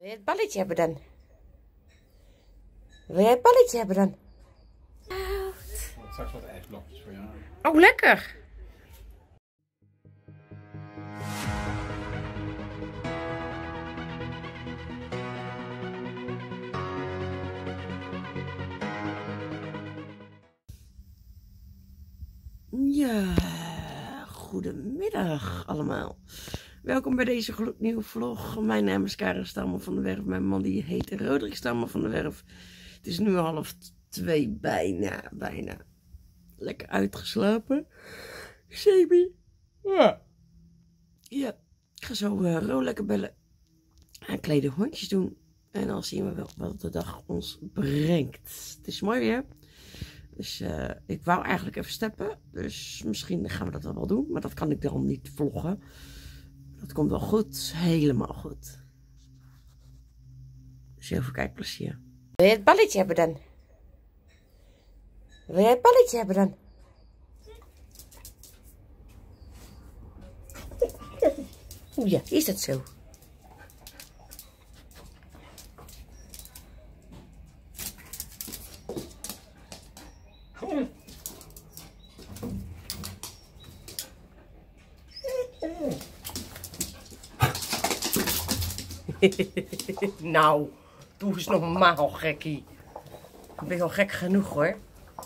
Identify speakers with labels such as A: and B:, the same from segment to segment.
A: Wil je het balletje hebben dan? Wil jij het balletje hebben dan?
B: Straks wat ijsblokjes voor jou.
A: Oh, lekker! Ja, goedemiddag allemaal. Welkom bij deze gloednieuwe vlog. Mijn naam is Karen Stammer van der Werf. Mijn man die heet Roderick Stammer van der Werf. Het is nu 1:30, bijna. Lekker uitgeslapen. Semi. Ja. Ja, ik ga zo Ro lekker bellen. En kleden hondjes doen. En dan zien we wel wat de dag ons brengt. Het is mooi weer. Dus ik wou eigenlijk even steppen. Dus misschien gaan we dat dan wel doen. Maar dat kan ik dan niet vloggen. Dat komt wel goed. Helemaal goed. Dus heel veel kijkplezier. Wil je het balletje hebben dan? Wil jij het balletje hebben dan? Oeh ja, is dat zo? Nou, doe eens normaal, gekkie. Ik ben wel gek genoeg hoor.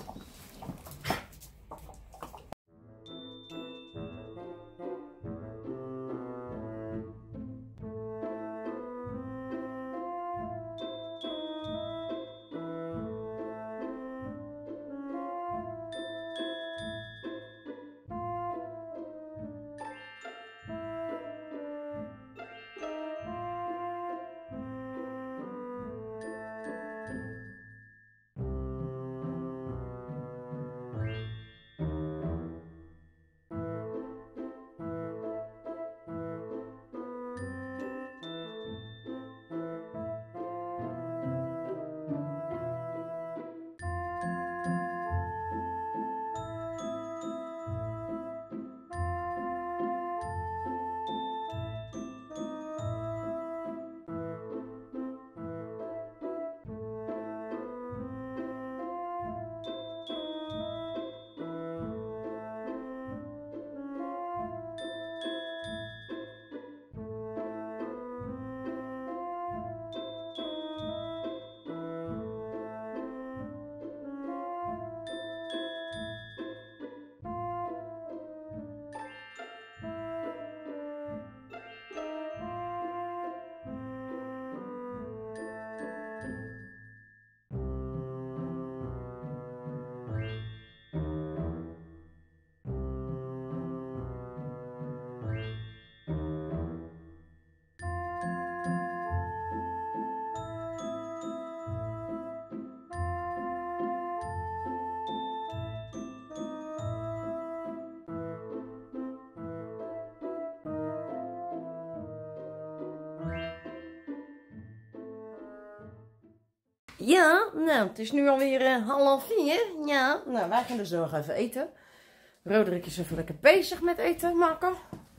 A: Ja, nou, het is nu alweer 3:30. Ja, nou, wij gaan dus nog even eten. Roderick is even lekker bezig met eten maken.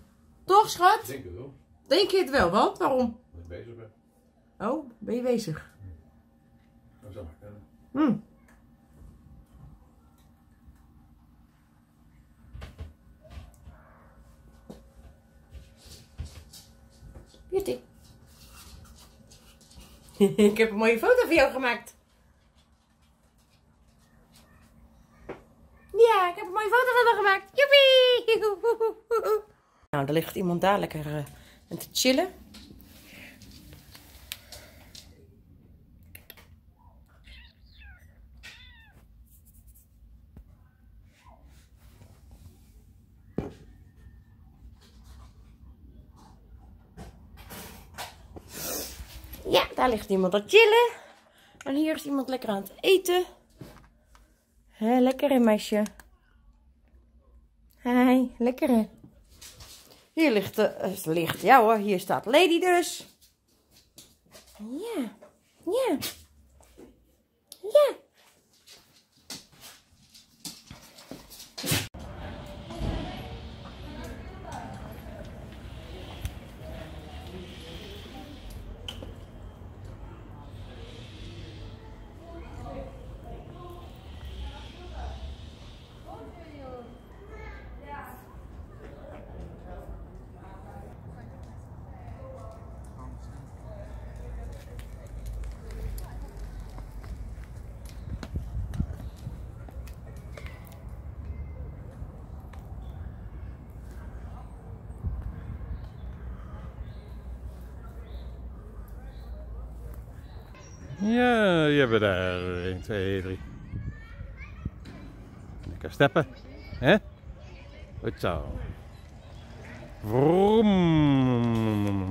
A: Toch, schat?
B: Denk het wel.
A: Denk je het wel, wat? Waarom?
B: Dat ik bezig ben.
A: Oh, ben je bezig?
B: Dat zou maar kunnen.
A: Beauty. Ik heb een mooie foto van jou gemaakt. Ja, ik heb een mooie foto van me gemaakt. Joepie! Nou, er ligt iemand daar lekker te chillen. Ja, daar ligt iemand te chillen. En hier is iemand lekker aan het eten. Lekker hè, meisje. Hi, lekker hè. Hier ligt, ja hoor, hier staat Lady dus. Ja, ja. Ja.
B: Ja, je bent daar. 1, 2, 3. Lekker steppen. Hè? Goed zo. Vroom.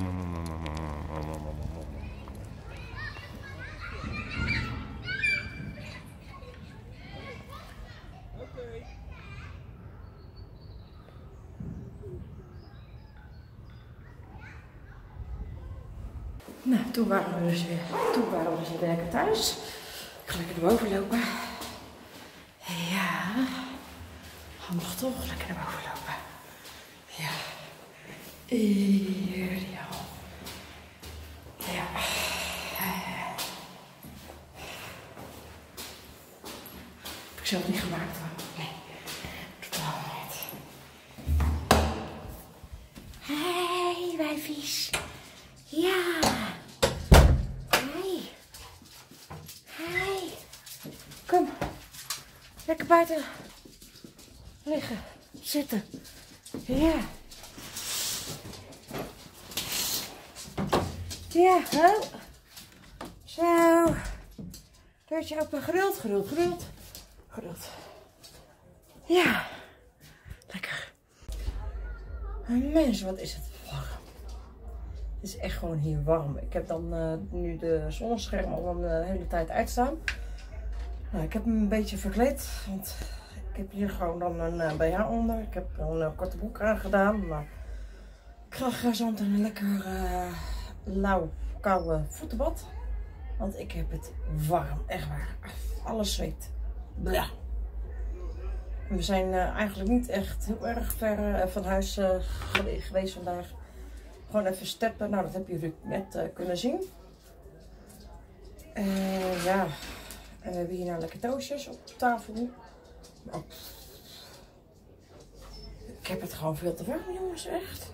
A: Nou, toen waren we dus weer lekker thuis. Ik ga lekker erboven lopen. Ja, handig toch? Lekker erboven lopen. Ja, ideaal. Ja. Heb ik zelf niet gemaakt hoor. Nee, totaal niet. Hey, wijfies. Ja. Hey. Hey. Kom. Lekker buiten liggen. Zitten. Ja. Ja, ho. Zo. Deurtje open. Geduld, geduld, geduld. Geduld. Ja. Lekker. Mensen, wat is het warm. Het is echt gewoon hier warm. Ik heb dan nu de zonnescherm al een hele tijd uitstaan. Nou, ik heb hem een beetje verkleed. Want ik heb hier gewoon dan een BH onder. Ik heb een korte broek aangedaan. Maar ik ga zo meteen een lekker lauw, koude voetenbad. Want ik heb het warm. Echt waar. Alles zweet. Blah. We zijn eigenlijk niet echt heel erg ver van huis geweest vandaag. Gewoon even steppen. Nou, dat hebben jullie net kunnen zien. Ja. En we hebben hier nou lekker doosjes op tafel. Oh. Ik heb het gewoon veel te warm, jongens. Echt.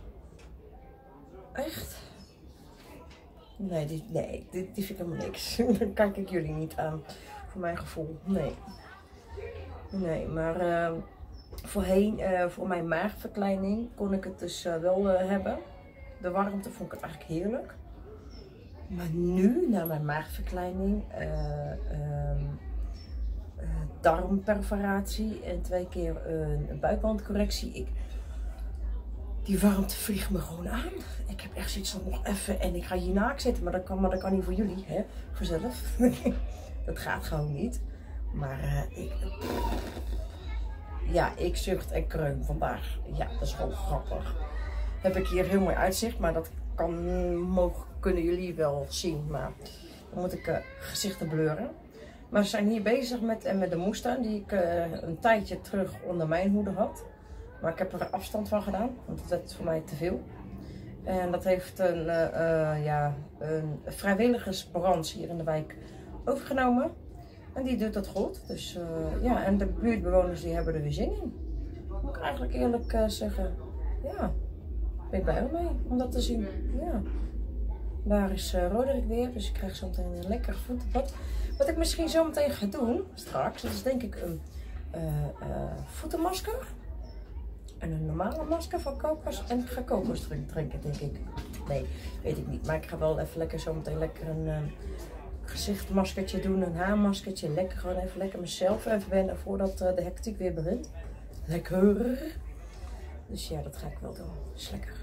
A: Echt. Nee, die vind ik helemaal niks. Dan kijk ik jullie niet aan. Voor mijn gevoel. Nee. Nee, maar voorheen, voor mijn maagverkleining, kon ik het dus wel hebben. De warmte vond ik het eigenlijk heerlijk. Maar nu, na mijn maagverkleining, darmperforatie en 2 keer een buikwandcorrectie. Die warmte vliegt me gewoon aan. Ik heb echt zoiets van nog even en ik ga hier naakt zitten. Maar dat kan niet voor jullie, hè? Voorzelf. Dat gaat gewoon niet. Maar ik zucht en kreun vandaag. Ja, dat is gewoon grappig. Heb ik hier heel mooi uitzicht, maar dat kunnen jullie wel zien. Maar dan moet ik gezichten blurren. Maar we zijn hier bezig met de moestuin die ik een tijdje terug onder mijn hoede had. Maar ik heb er afstand van gedaan, want dat werd voor mij te veel. En dat heeft een vrijwilligersbrand hier in de wijk overgenomen. En die doet dat goed. Dus en de buurtbewoners die hebben er weer zin in. Moet ik eigenlijk eerlijk zeggen. Ja, ben ik blij mee om dat te zien. Ja. Daar is Roderick weer, dus ik krijg zo meteen een lekker voetenbad. Wat ik misschien zo meteen ga doen, straks, dat is denk ik een voetenmasker. En een normale masker van kokos. En ik ga kokos drinken, denk ik. Nee, weet ik niet. Maar ik ga wel even lekker zo meteen lekker een gezichtmaskertje doen. Een haarmaskertje. Lekker, gewoon even lekker mezelf even wennen voordat de hectiek weer begint. Lekker. Dus ja, dat ga ik wel doen. Is lekker.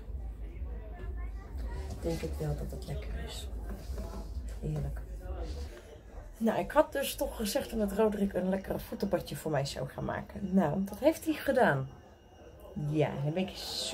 A: Denk ik wel dat het lekker is. Heerlijk. Nou, ik had dus toch gezegd dat Roderick een lekkere voetenbadje voor mij zou gaan maken. Nou, dat heeft hij gedaan. Ja, daar ben ik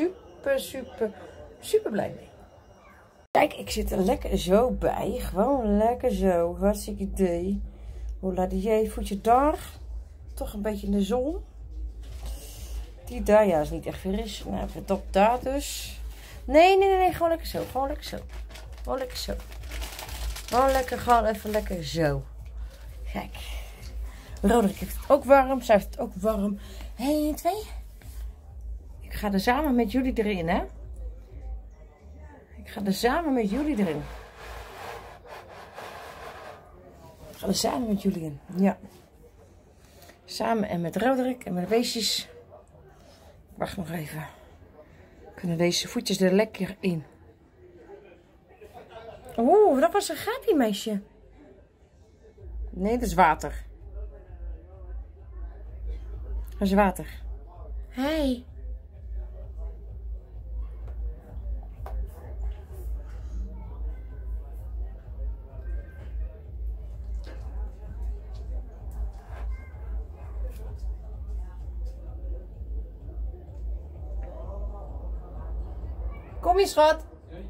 A: super blij mee. Kijk, ik zit er lekker zo bij. Gewoon lekker zo. Hartstikke idee. Hoe laat jij voetje daar? Toch een beetje in de zon. Die daar, ja, is niet echt fris. Nou, even dat daar dus. Nee. Gewoon lekker zo. Gewoon lekker zo. Gewoon lekker zo. Gewoon even lekker zo. Kijk. Roderick heeft het ook warm. Zij heeft het ook warm. 1, 2. Ik ga er samen met jullie erin, hè. Ik ga er samen met jullie erin. Ik ga er samen met jullie in. Ja. Samen en met Roderick en met de beestjes. Wacht nog even. Kunnen deze voetjes er lekker in. Oeh, dat was een gaapje, meisje. Nee, dat is water. Dat is water. Hey. Kom eens, schat.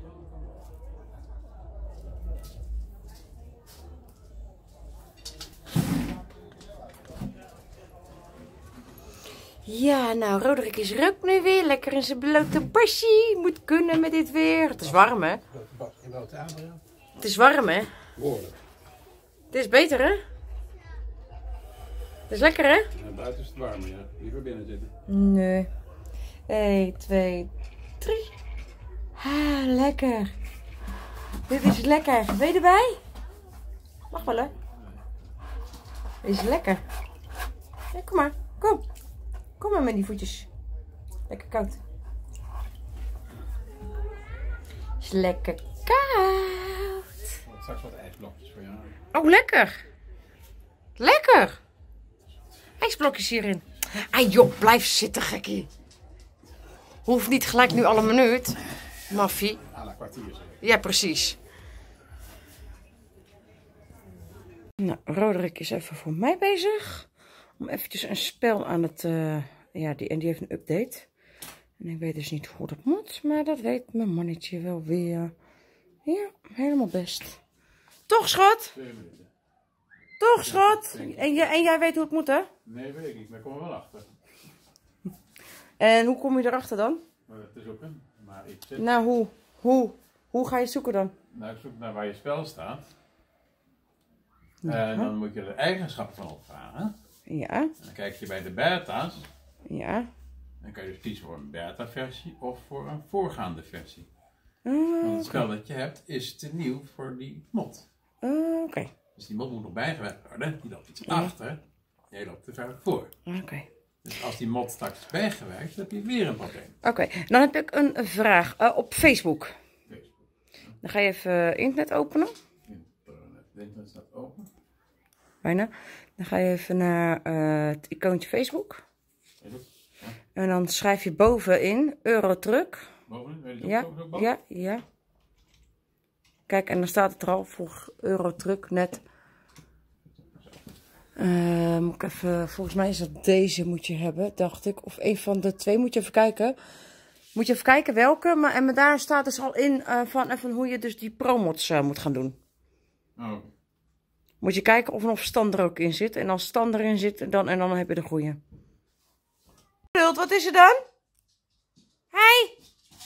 A: Ja, nou, Roderick is er ook nu weer. Lekker in zijn blote basje. Moet kunnen met dit weer. Het is warm, hè? Het is warm, hè?
B: Behoorlijk.
A: Het is beter, hè? Het is lekker, hè?
B: Ja, buiten is het warm, ja. Liever binnen zitten.
A: Nee. 1, 2, 3. Ah, lekker. Dit is lekker. Ben je erbij? Mag wel, hè? Dit is lekker. Ja, kom maar. Kom. Kom maar met die voetjes. Lekker koud. Is lekker koud.
B: Straks wat ijsblokjes voor jou.
A: Oh, lekker. Lekker. IJsblokjes hierin. Ah joh, blijf zitten, gekkie. Hoeft niet gelijk nu alle minuut. Maffie.
B: À la kwartier zeg.
A: Ja, precies. Nou, Roderick is even voor mij bezig. Om eventjes een spel aan het... ja, die heeft een update. En ik weet dus niet hoe dat moet. Maar dat weet mijn mannetje wel weer. Ja, helemaal best. Toch, schat?
B: 2 minuten.
A: Toch, schat? En jij weet hoe het moet, hè?
B: Nee, weet ik niet, maar ik kom er wel achter.
A: En hoe kom je erachter dan?
B: Maar het is ook een. Maar ik zit.
A: Nou, hoe ga je zoeken dan?
B: Nou, ik zoek naar waar je spel staat. En dan moet je er eigenschappen van opvragen.
A: Ja,
B: En dan kijk je bij de beta's.
A: ja.
B: Dan kan je dus kiezen voor een beta-versie of voor een voorgaande versie.
A: Oh,
B: Want het spel dat je hebt is te nieuw voor die mod.
A: Oké.
B: Dus die mod moet nog bijgewerkt worden. Die loopt iets achter. Jij loopt te ver voor.
A: Oké.
B: Dus als die mod straks is bijgewerkt, dan heb je weer een probleem.
A: Oké, dan heb ik een vraag op Facebook.
B: Facebook.
A: Dan ga je even internet openen.
B: Internet staat open.
A: Bijna. Dan ga je even naar het icoontje Facebook. En dan schrijf je bovenin Eurotruck.
B: Bovenin? Weet je
A: Ja,
B: ook boven?
A: ja, ja. Kijk, en dan staat het er al voor Eurotruck net. Moet ik even, volgens mij is dat deze moet je hebben, dacht ik. Of een van de twee moet je even kijken. Moet je even kijken welke. Maar, en daar staat dus al in van even hoe je dus die promods moet gaan doen.
B: Oh.
A: Moet je kijken of er nog stand er ook in zit. En als stand erin zit, dan heb je de goede. Wat is er dan? Hey!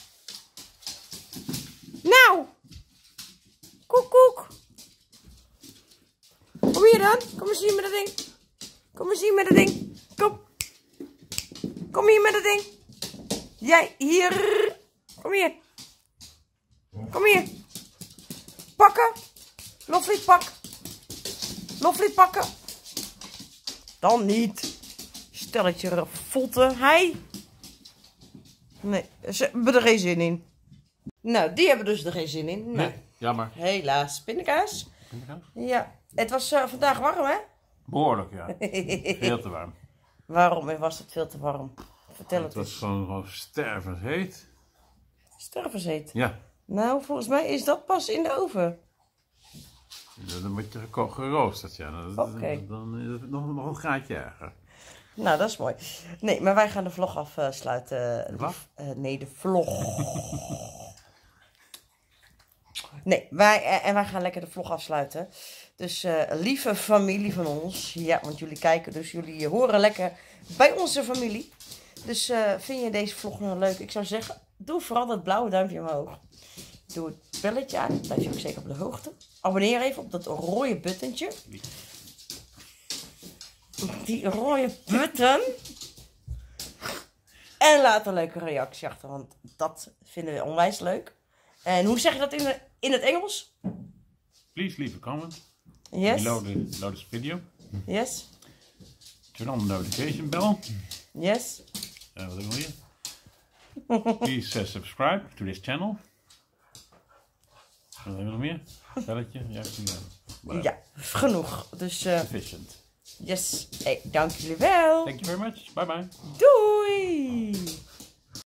A: Nou! Koek, koek! Kom hier dan. Kom eens hier met dat ding. Kom eens hier met dat ding. Kom. Kom hier met dat ding. Jij, hier. Kom hier. Kom hier. Pakken. Loflied pak. Loflied pakken. Dan niet. Stelletje volte. Hij. Nee, ze hebben er geen zin in. Nou, die hebben dus er geen zin in.
B: Nee, jammer.
A: Helaas. Pindakaas. Ja. Het was vandaag warm, hè?
B: Behoorlijk, ja. Veel te warm.
A: Waarom was het veel te warm? Vertel het
B: Het was
A: eens.
B: gewoon stervensheet.
A: Stervenzeet.
B: Ja.
A: Nou, volgens mij is dat pas in de oven.
B: Dan moet je geroosterd, ja.
A: Oké.
B: Dan is het nog een graadje erger.
A: Nou, dat is mooi. Nee, maar wij gaan de vlog afsluiten.
B: Wat?
A: Nee, de vlog. Nee, wij gaan lekker de vlog afsluiten. Dus lieve familie van ons. Ja, want jullie kijken, dus jullie horen lekker bij onze familie. Dus vind je deze vlog nou leuk? Ik zou zeggen, doe vooral dat blauwe duimpje omhoog. Doe het belletje aan, dan blijf je ook zeker op de hoogte. Abonneer even op dat rode buttentje. Die rode button. En laat een leuke reactie achter, want dat vinden we onwijs leuk. En hoe zeg je dat in het Engels?
B: Please leave a comment.
A: Yes.
B: Below this video.
A: Yes.
B: Turn on the notification bell.
A: Yes.
B: Wat hebben we hier? Please subscribe to this channel. Wat hebben we nog meer? Belletje. Ja, ik zie dat.
A: Ja, genoeg. Dus,
C: Sufficient.
A: yes. Hey, dank jullie wel.
C: Thank you very much. Bye bye.
A: Doei!